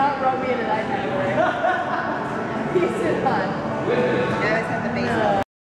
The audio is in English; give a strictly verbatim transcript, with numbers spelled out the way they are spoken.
not rub me into that category. He's in fun. I always have the base.